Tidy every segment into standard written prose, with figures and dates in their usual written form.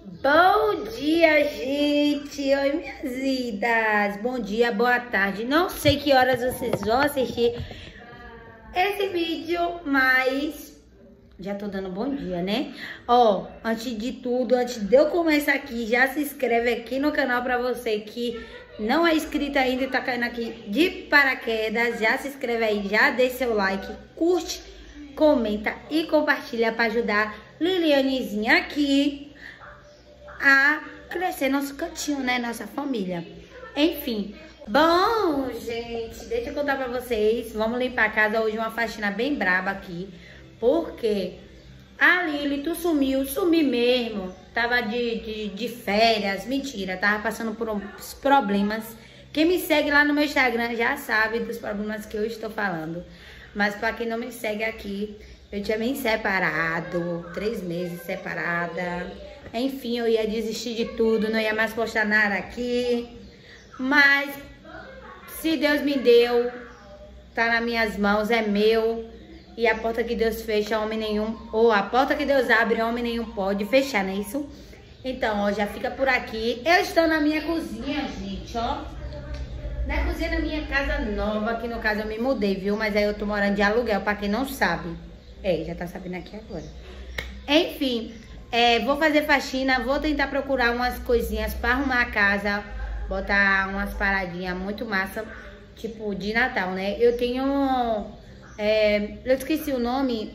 Bom dia, gente! Oi, minhas vidas! Bom dia, boa tarde. Não sei que horas vocês vão assistir esse vídeo, mas já tô dando bom dia, né? Ó, antes de tudo, antes de eu começar aqui, já se inscreve aqui no canal pra você que não é inscrito ainda e tá caindo aqui de paraquedas. Já se inscreve aí, já deixa seu like, curte, comenta e compartilha pra ajudar Lilianezinha aqui a crescer nosso cantinho, né? Nossa família. Enfim. Bom, gente, deixa eu contar pra vocês. Vamos limpar a casa hoje, uma faxina bem braba aqui. Porque a Lili, tu sumiu, sumi mesmo. Tava de férias, mentira. Tava passando por uns problemas. Quem me segue lá no meu Instagram já sabe dos problemas que eu estou falando. Mas pra quem não me segue aqui, eu tinha me separado, 3 meses separada. Enfim, eu ia desistir de tudo, não ia mais postar nada aqui. Mas, se Deus me deu, tá nas minhas mãos, é meu. E a porta que Deus fecha, homem nenhum... Ou a porta que Deus abre, homem nenhum pode fechar, não é isso? Então, ó, já fica por aqui. Eu estou na minha cozinha, gente, ó. Na cozinha da minha casa nova, que no caso eu me mudei, viu? Mas aí eu tô morando de aluguel, pra quem não sabe. Já tá sabendo aqui agora. Enfim... vou fazer faxina, vou tentar procurar umas coisinhas pra arrumar a casa, botar umas paradinhas muito massa, tipo de Natal, né? Eu tenho, eu esqueci o nome,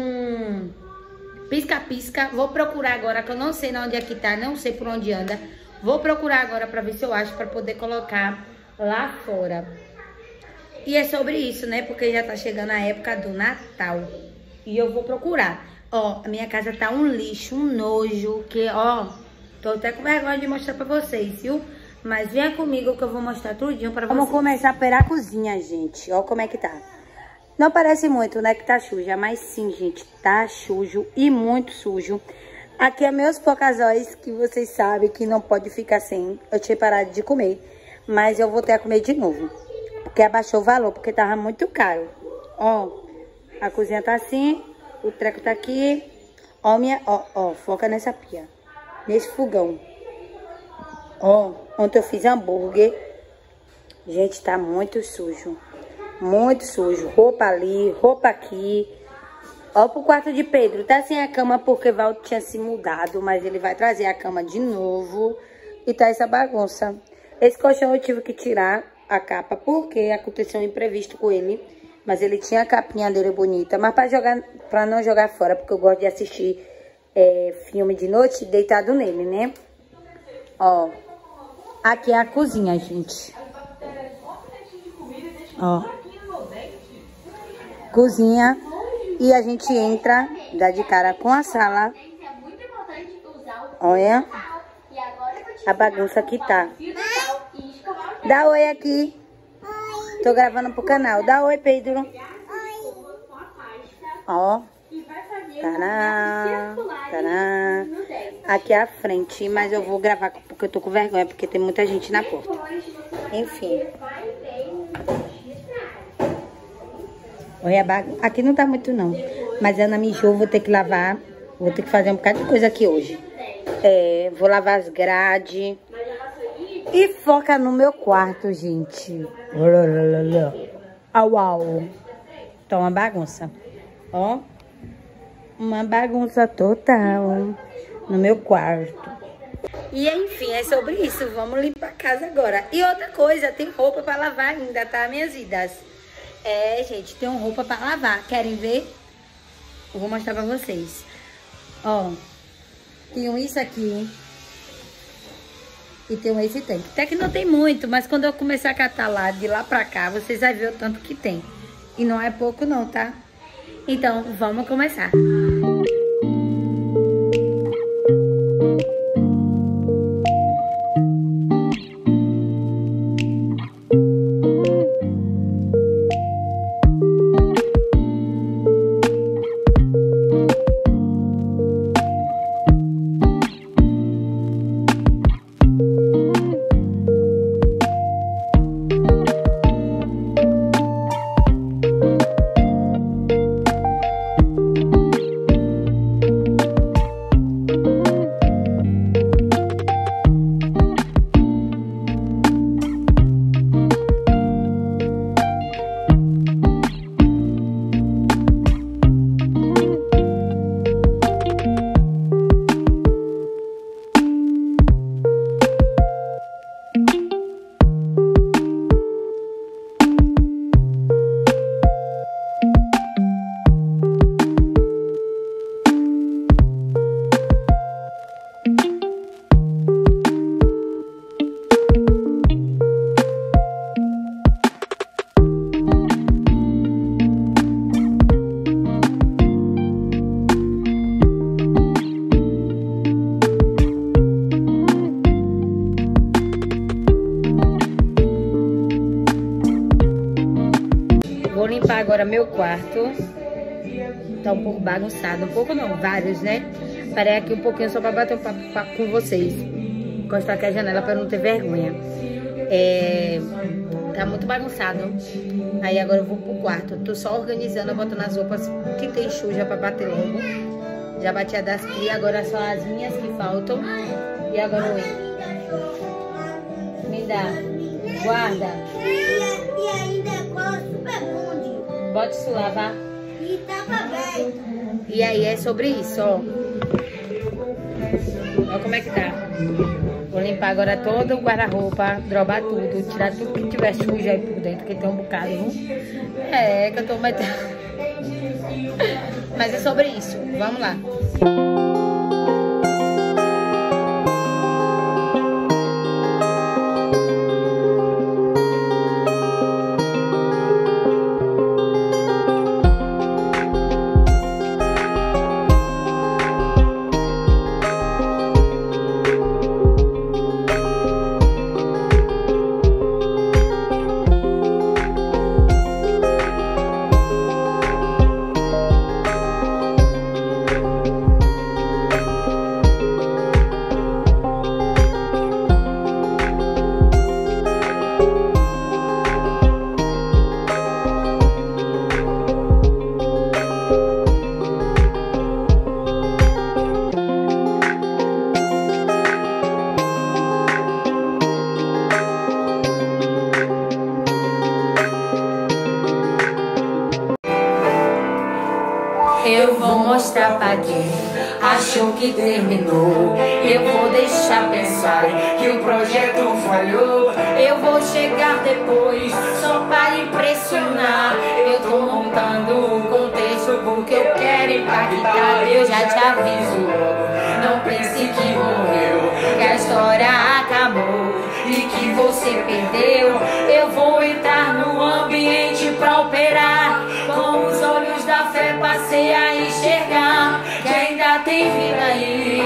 pisca-pisca, vou procurar agora, que eu não sei onde é que tá, não sei por onde anda. Vou procurar agora pra ver se eu acho, pra poder colocar lá fora. E é sobre isso, né? Porque já tá chegando a época do Natal e eu vou procurar. Ó, a minha casa tá um lixo, um nojo, que, ó, tô até com vergonha de mostrar pra vocês, viu? Mas venha comigo que eu vou mostrar tudinho pra vocês. Vamos começar pela cozinha, gente. Ó como é que tá. Não parece muito, né, que tá suja, mas sim, gente, tá sujo e muito sujo. Aqui é meus pocazóis, que vocês sabem que não pode ficar sem. Eu tinha parado de comer, mas eu voltei a comer de novo. Porque abaixou o valor, porque tava muito caro. Ó, a cozinha tá assim... O treco tá aqui. Ó, foca nessa pia. Nesse fogão. Ó, ontem eu fiz hambúrguer. Gente, tá muito sujo. Muito sujo. Roupa ali, roupa aqui. Ó, pro quarto de Pedro. Tá sem a cama porque Valdo tinha se mudado. Mas ele vai trazer a cama de novo. E tá essa bagunça. Esse colchão eu tive que tirar a capa porque aconteceu um imprevisto com ele. Mas ele tinha a capinha dele bonita. Mas pra não jogar fora, porque eu gosto de assistir filme de noite deitado nele, né? Ó. Aqui é a cozinha, gente. Ó. Cozinha. E a gente entra, dá de cara com a sala. Olha. A bagunça que tá. Dá oi aqui. Tô gravando pro canal. Dá oi, Pedro. Oi. Ó. Tará. Tará. Aqui é a frente, mas eu vou gravar porque eu tô com vergonha, porque tem muita gente na porta. Enfim. Olha, aqui não tá muito não. Mas Ana mijou, vou ter que lavar. Vou ter que fazer um bocado de coisa aqui hoje. Vou lavar as grades. E foca no meu quarto, gente. Au, au. Tá uma bagunça. Ó. Uma bagunça total no meu quarto. E enfim, é sobre isso. Vamos limpar a casa agora. E outra coisa, tem roupa pra lavar ainda, tá, minhas vidas? Gente, tem roupa pra lavar. Querem ver? Eu vou mostrar pra vocês. Ó. Tem isso aqui. E tem esse tanque. Até que não tem muito, mas quando eu começar a catar lá, de lá pra cá, vocês vão ver o tanto que tem. E não é pouco não, tá? Então, vamos começar. agora meu quarto. Tá um pouco bagunçado. Um pouco não, vários, né? Parei aqui um pouquinho só pra bater um papo com vocês. Encostar aqui a janela pra não ter vergonha. Tá muito bagunçado. Aí agora eu vou pro quarto. Tô só organizando, botando as roupas que tem suja pra bater logo. Já bati a das crias, agora só as minhas que faltam. E agora oi. Me dá. Guarda. E ainda é super bonde. Bota isso lá, vá. E tava aberto. E aí é sobre isso, ó. Olha como é que tá. Vou limpar agora todo o guarda-roupa, drobar tudo, tirar tudo que tiver sujo aí por dentro, que tem um bocado, viu? É, que eu tô metendo. Mas é sobre isso. Vamos lá. Eu vou mostrar pra quem achou que terminou. Eu vou deixar pensar que o projeto falhou. Eu vou chegar depois só pra impressionar. Eu tô montando um contexto porque eu quero impactar. Eu já te aviso logo, não pense que morreu, que a história acabou e que você perdeu. Eu vou entrar no ambiente pra operar. Com os olhos da fé passei a enxergar que ainda tem vida aí.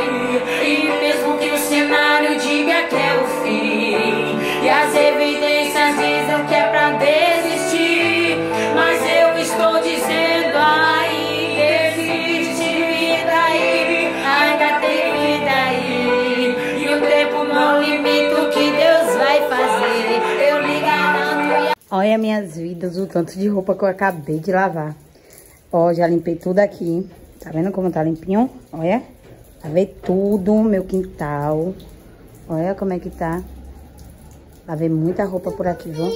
E mesmo que o cenário diga que é o fim, e as evidências dizem que é pra desistir, mas eu estou dizendo ainda existe vida aí. Ainda tem vida aí. E o tempo não limita o que Deus vai fazer. Eu lhe garanto. Olha minhas vidas, o tanto de roupa que eu acabei de lavar. Ó, já limpei tudo aqui. Tá vendo como tá limpinho? Olha. Lavei tudo, meu quintal. Olha como é que tá. Lavei muita roupa por aqui, viu?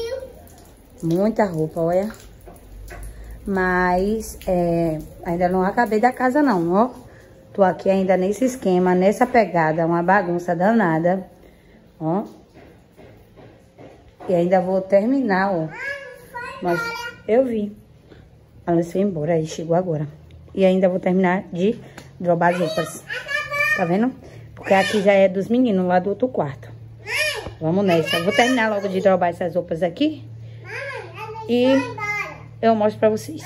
Muita roupa, olha. Mas, ainda não acabei da casa não, ó. Tô aqui ainda nesse esquema, nessa pegada, uma bagunça danada. Ó. E ainda vou terminar, ó. Mas eu vi. Ela foi embora, aí chegou agora. E ainda vou terminar de drobar as roupas. Tá vendo? Porque aqui já é dos meninos, lá do outro quarto. Vamos nessa. Vou terminar logo de drobar essas roupas aqui. E eu mostro pra vocês.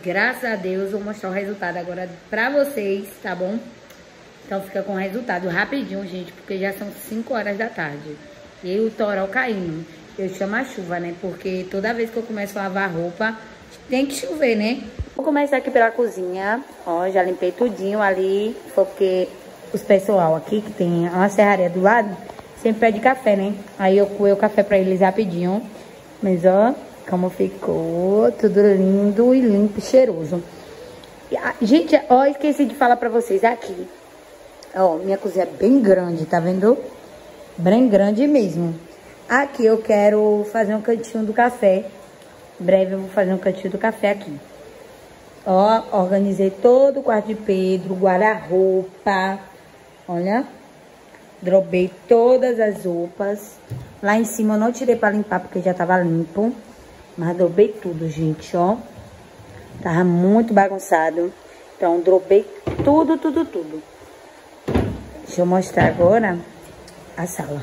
graças a Deus, vou mostrar o resultado agora pra vocês, tá bom? Então fica com o resultado rapidinho, gente, porque já são 5 horas da tarde. E o toró caindo. Eu chamo a chuva, né? Porque toda vez que eu começo a lavar roupa, tem que chover, né? Vou começar aqui pela cozinha. Ó, já limpei tudinho ali. Foi porque os pessoal aqui, que tem uma serraria do lado, sempre pede café, né? Aí eu coei o café pra eles rapidinho. Mas ó, como ficou. Tudo lindo e limpo e cheiroso. Gente, ó, esqueci de falar pra vocês aqui. Ó, minha cozinha é bem grande, tá vendo? Bem grande mesmo. Aqui eu quero fazer um cantinho do café. Em breve eu vou fazer um cantinho do café aqui. Ó, organizei todo o quarto de Pedro, guarda-roupa. Olha. Drobei todas as roupas. Lá em cima eu não tirei pra limpar porque já tava limpo. Mas drobei tudo, gente, ó. Tava muito bagunçado. Então, drobei tudo, tudo, tudo. Deixa eu mostrar agora a sala.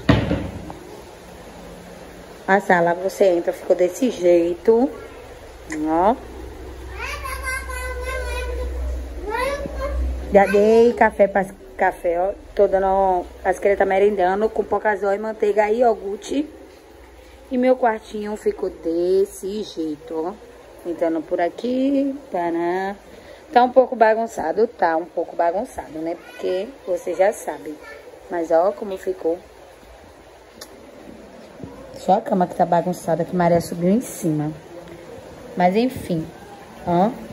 A sala, você entra, ficou desse jeito. Ó. Já dei café para café, ó. Tô dando as crianças merendando com pocazói, manteiga e iogurte. E meu quartinho ficou desse jeito, ó. Entrando por aqui, para... Tá um pouco bagunçado, né? Porque você já sabe. Mas ó como ficou. Só a cama que tá bagunçada, que Maria subiu em cima. Mas enfim, ó.